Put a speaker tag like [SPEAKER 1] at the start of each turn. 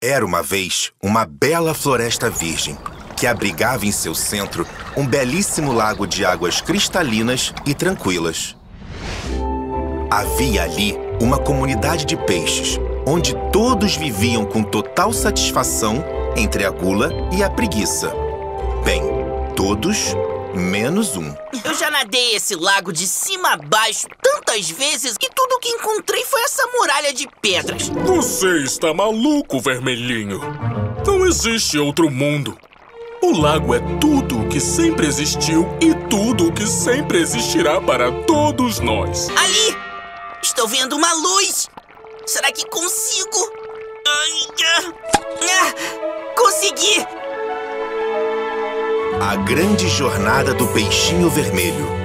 [SPEAKER 1] Era uma vez uma bela floresta virgem, que abrigava em seu centro um belíssimo lago de águas cristalinas e tranquilas. Havia ali uma comunidade de peixes, onde todos viviam com total satisfação entre a gula e a preguiça. Bem, todos menos um.
[SPEAKER 2] Eu já nadei esse lago de cima a baixo tantas vezes que tudo que encontrei foi essa muralha de pedras.
[SPEAKER 3] Você está maluco, vermelhinho. Não existe outro mundo. O lago é tudo o que sempre existiu e tudo o que sempre existirá para todos nós.
[SPEAKER 2] Ali! Estou vendo uma luz! Será que consigo? Consegui!
[SPEAKER 1] A grande jornada do peixinho vermelho.